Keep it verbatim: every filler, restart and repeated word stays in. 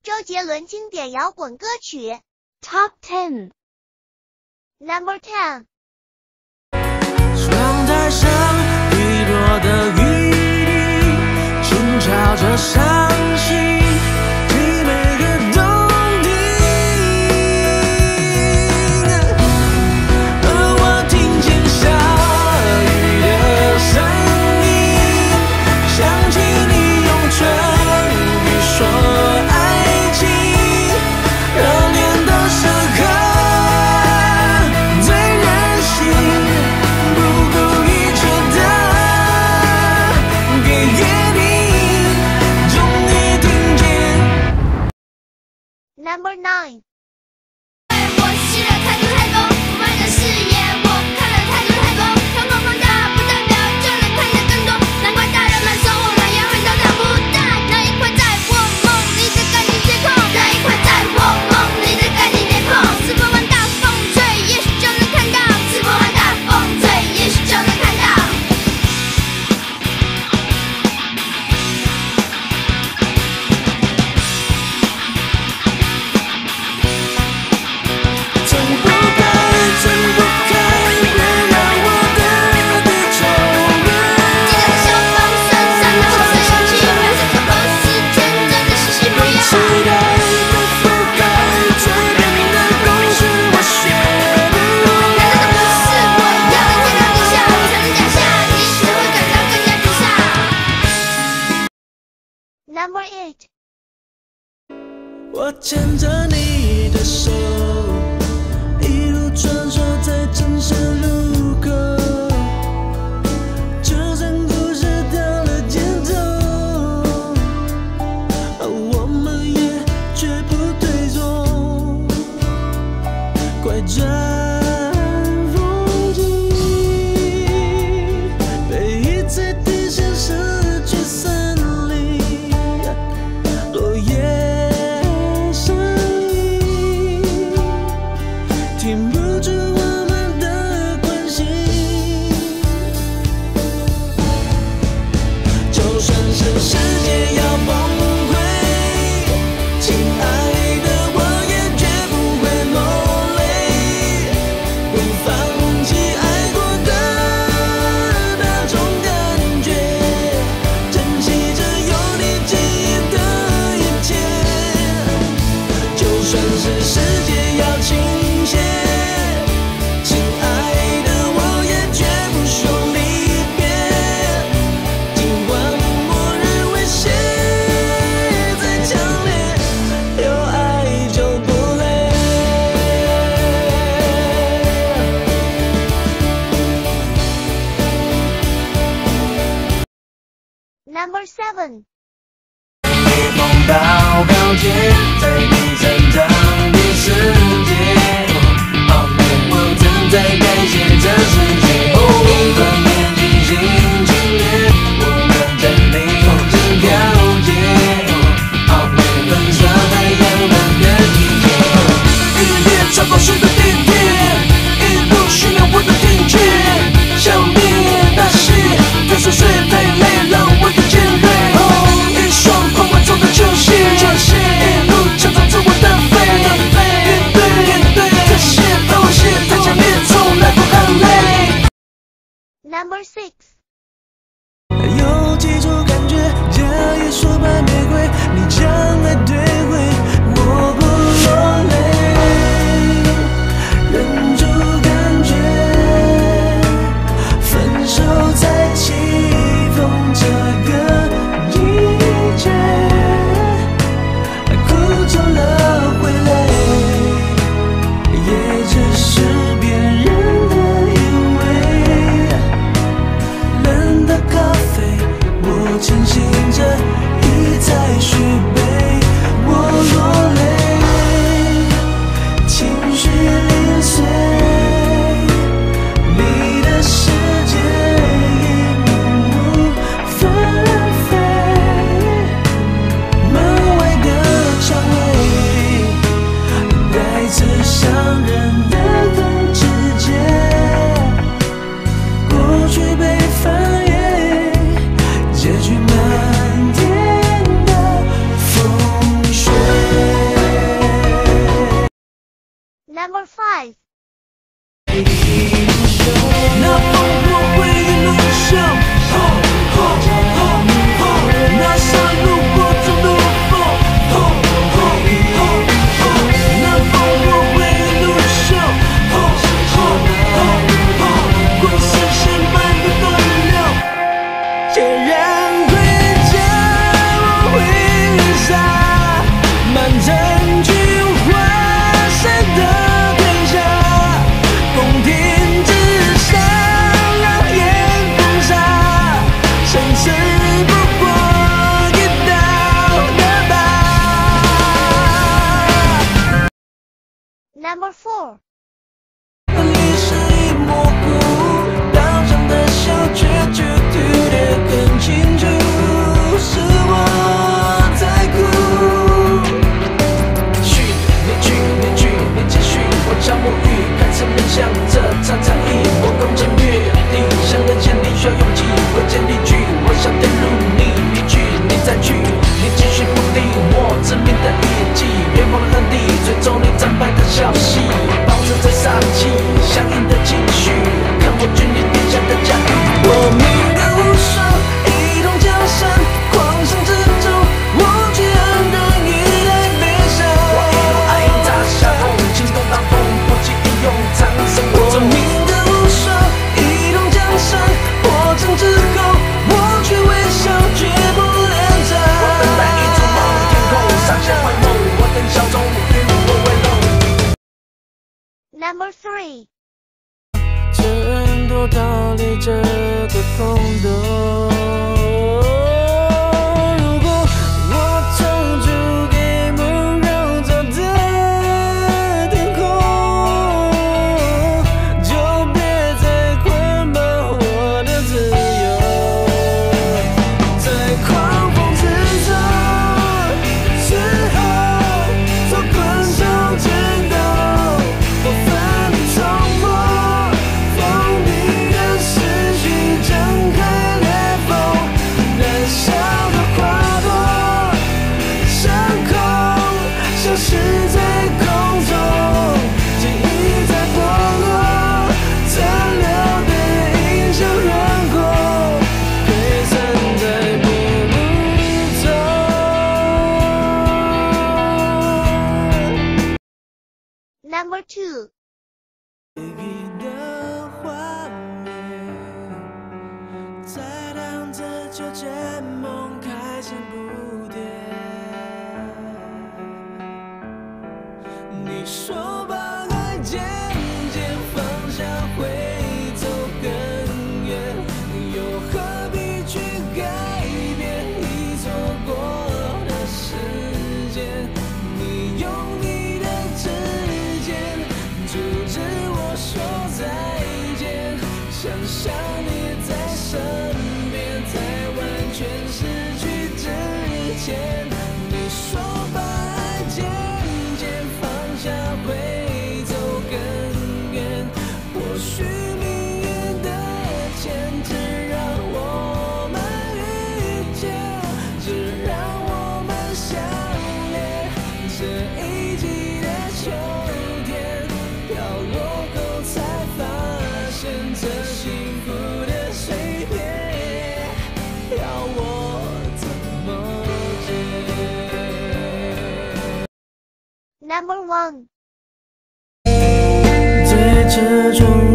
周杰伦经典摇滚歌曲 Top ten Number ten。 窗台上滴落的雨滴，轻敲着伤心，替每个冬天。而我听见下雨的声音，想起你用唇语说爱情，热恋的时刻。 Number nine。 我吸了太多太多不满的誓言，我看了太多太多，瞳孔放大不代表就能看得更多，难怪大人们说我们永远都长不大。那一块在我梦里的感情天空，那一块在我梦里的感情天空，是否玩大风吹，也许就能看到，是否玩大风吹，也许就能看到。 Number eight。 我牵着你的手，一路穿梭在城市路口，就算故事掉了节奏，我们也绝不退缩，快转风景，被一次地线失去森林，落叶。停不住我们的关系，就算是世界要崩溃，亲爱的，我也绝不会落泪，不放弃爱过的那种感觉，珍惜着有你记忆的一切，就算是世界要倾斜，亲爱的，我也绝不说离别，尽管末日威胁再强烈，有爱就不累。 Number seven。 逆风高高街，在你成长的世界，好美，我正在改写这世界。一转眼进行今夜，我们在离这条街，好美，焚烧太阳能的季节。日夜穿过树的地铁，一路寻找我的听觉，消灭那些太琐碎太累，让我更尖锐。一双狂妄中的球鞋。 Number five. 那烽火会一路上，吼吼吼吼，那山路过着路风，吼吼吼吼，那烽火会一路上，吼吼吼吼，光视线漫步断流，孑然归家，我挥洒满城菊花山的天下，宫廷之上让烟风沙，生死不过一道的疤。 Number four. 历史已模糊，岛上的小却却读得更清楚，是我在哭。去，你去，你去，你继续，我敲木鱼，看着面向着长长翼，我攻城略地，向人千里需要勇气，我坚力去，我想登入你，你去，你再去，你继续不理我致命的一击，远方的旱地，追踪你战败的消息，保持着杀气，相应的情绪，看我军临天下的驾驭，我命的无双，一统江山，狂想之中，我却黯淡一代悲伤。我一路爱应砸下风，惊动大风，不计英勇苍生。我命的无双，一统江山，破城之后，我却微笑，绝不恋战。我等待一筑梦，天空上下幻梦，我等笑中与我为荣。 Number three. 争夺逃离这个空洞。如果我冲出给梦绕着的天空，就别再捆绑我的自由。在狂风之中，最后做困兽之斗，我奋力冲破。 封闭的思绪，睁开裂缝，燃烧的花朵，伤口消失在空中，记忆在剥落，残留的印象轮廓，溃散在陌路中。 Number two. 回忆的画面，在荡着秋千，梦开成蝴蝶。你说把爱渐渐放下会走更远，又何必去改变已错过的时间？你用你的指尖阻止我说再见，想象你在身边，在完全失去之前，你说把爱渐渐放下会走更远，或许命运的牵制让我们遇见，只让我们相恋。这一季的秋天，飘落后才发现，这幸福的碎片，要我怎么解？ Number one. 在这种